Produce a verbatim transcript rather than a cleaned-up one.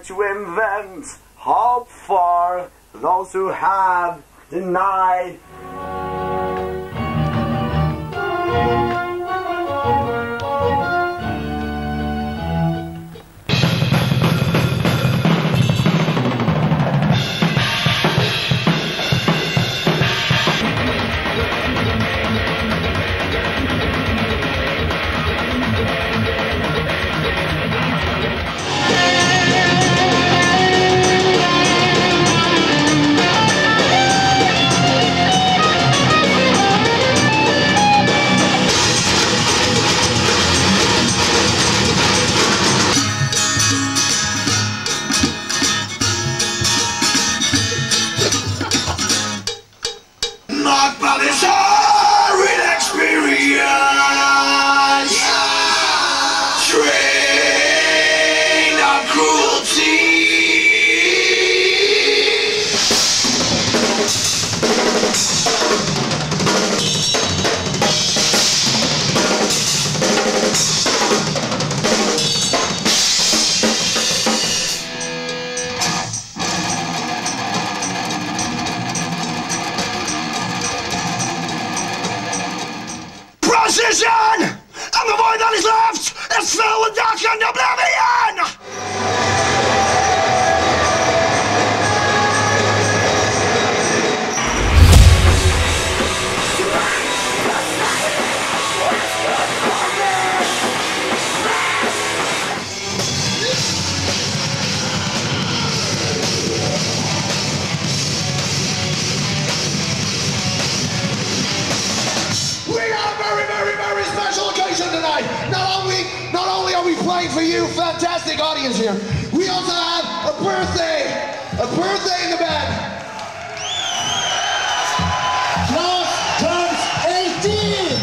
to invent hope for those who have denied. Marked by this horrid experience, trained on cruelty. Precision! And the void that is left is filled with dark and oblivion! Tonight, not only not only are we playing for you, fantastic audience here, we also have a birthday, a birthday in the band. Klaus turns eighteen.